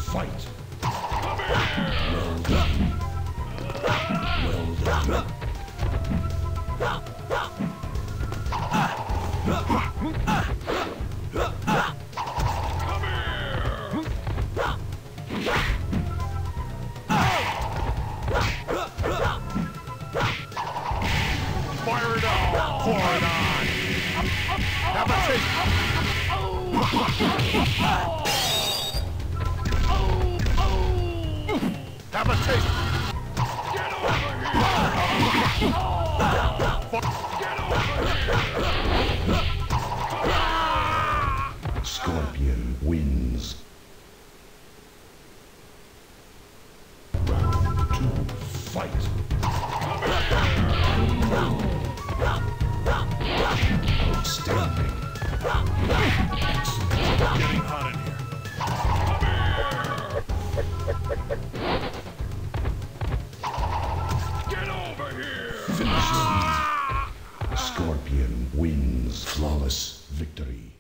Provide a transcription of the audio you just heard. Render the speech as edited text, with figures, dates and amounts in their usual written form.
Fight. Well done. Well done. Fire it up! Pour it on! Have a taste! Have a taste! Get over here! Get over here! Scorpion wins. Round 2, fight. Outstanding. Excellent. Getting hot in here. Get over here! Finish him. Scorpion wins. Flawless victory.